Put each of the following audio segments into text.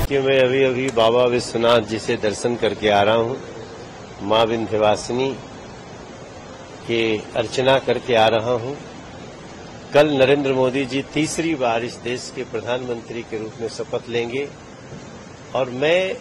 कि मैं अभी बाबा विश्वनाथ जी से दर्शन करके आ रहा हूँ। माँ विंध्यवासिनी के अर्चना करके आ रहा हूँ। कल नरेंद्र मोदी जी तीसरी बार इस देश के प्रधानमंत्री के रूप में शपथ लेंगे और मैं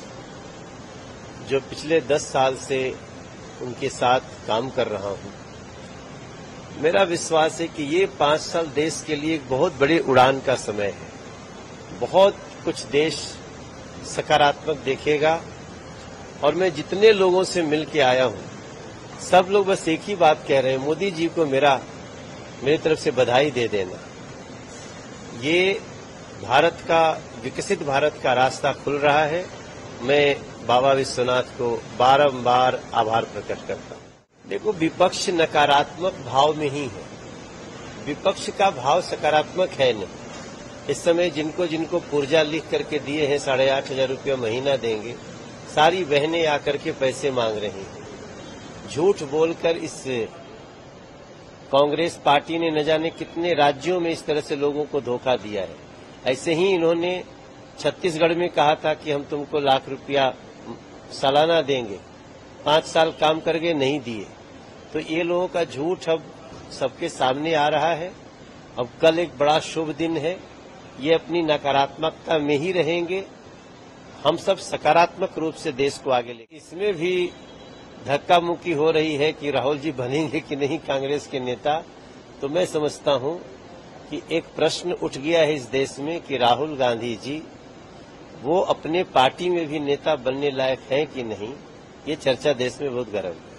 जो पिछले 10 साल से उनके साथ काम कर रहा हूँ, मेरा विश्वास है कि ये 5 साल देश के लिए एक बहुत बड़े उड़ान का समय है। बहुत कुछ देश सकारात्मक देखेगा और मैं जितने लोगों से मिल के आया हूँ, सब लोग बस एक ही बात कह रहे हैं, मोदी जी को मेरी तरफ से बधाई दे देना। ये भारत का, विकसित भारत का रास्ता खुल रहा है। मैं बाबा विश्वनाथ को बारंबार आभार प्रकट करता हूँ। देखो, विपक्ष नकारात्मक भाव में ही है, विपक्ष का भाव सकारात्मक है नहीं। इस समय जिनको पुर्जा लिख करके दिए हैं 8,500 रुपया महीना देंगे, सारी बहनें आकर के पैसे मांग रही हैं। झूठ बोलकर इस कांग्रेस पार्टी ने न जाने कितने राज्यों में इस तरह से लोगों को धोखा दिया है। ऐसे ही इन्होंने छत्तीसगढ़ में कहा था कि हम तुमको लाख रुपया सालाना देंगे, 5 साल काम करके नहीं दिए। तो ये लोगों का झूठ अब सबके सामने आ रहा है। अब कल एक बड़ा शुभ दिन है, ये अपनी नकारात्मकता में ही रहेंगे, हम सब सकारात्मक रूप से देश को आगे ले। इसमें भी धक्का मुक्की हो रही है कि राहुल जी बनेंगे कि नहीं कांग्रेस के नेता। तो मैं समझता हूं कि एक प्रश्न उठ गया है इस देश में कि राहुल गांधी जी वो अपने पार्टी में भी नेता बनने लायक हैं कि नहीं। ये चर्चा देश में बहुत गर्म है।